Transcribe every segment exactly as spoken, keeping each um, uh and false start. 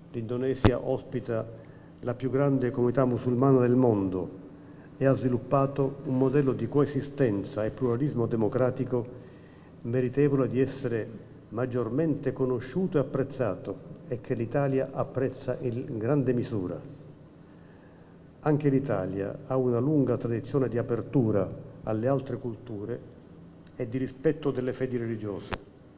l'Indonesia ospita la più grande comunità musulmana del mondo e ha sviluppato un modello di coesistenza e pluralismo democratico meritevole di essere maggiormente conosciuto e apprezzato e che l'Italia apprezza in grande misura. Anche l'Italia ha una lunga tradizione di apertura alle altre culture e di rispetto delle fedi religiose.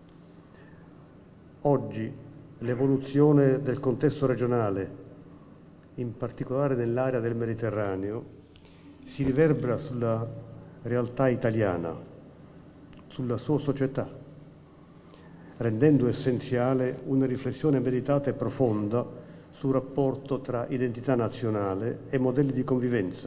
Oggi l'evoluzione del contesto regionale, in particolare nell'area del Mediterraneo, si riverbera sulla realtà italiana, sulla sua società, rendendo essenziale una riflessione meditata e profonda sul rapporto tra identità nazionale e modelli di convivenza.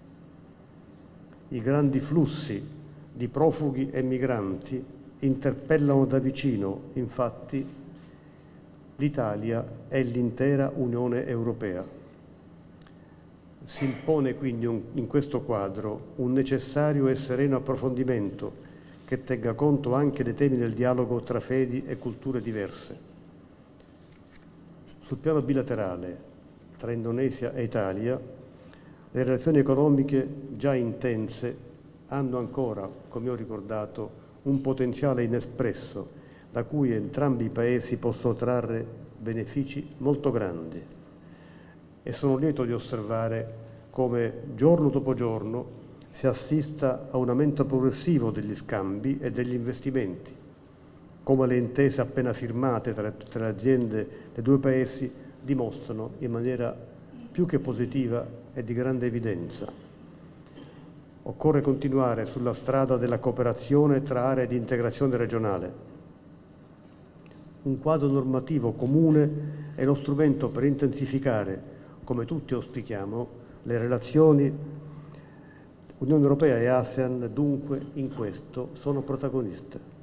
I grandi flussi di profughi e migranti interpellano da vicino, infatti, l'Italia e l'intera Unione Europea. Si impone quindi un, in questo quadro un necessario e sereno approfondimento che tenga conto anche dei temi del dialogo tra fedi e culture diverse. Sul piano bilaterale, tra Indonesia e Italia, le relazioni economiche già intense hanno ancora, come ho ricordato, un potenziale inespresso da cui entrambi i paesi possono trarre benefici molto grandi. E sono lieto di osservare come giorno dopo giorno si assista a un aumento progressivo degli scambi e degli investimenti, come le intese appena firmate tra, tra le aziende dei due paesi dimostrano in maniera più che positiva e di grande evidenza. Occorre continuare sulla strada della cooperazione tra aree di integrazione regionale. Un quadro normativo comune è lo strumento per intensificare, come tutti auspichiamo, le relazioni. Unione Europea e ASEAN dunque in questo sono protagoniste.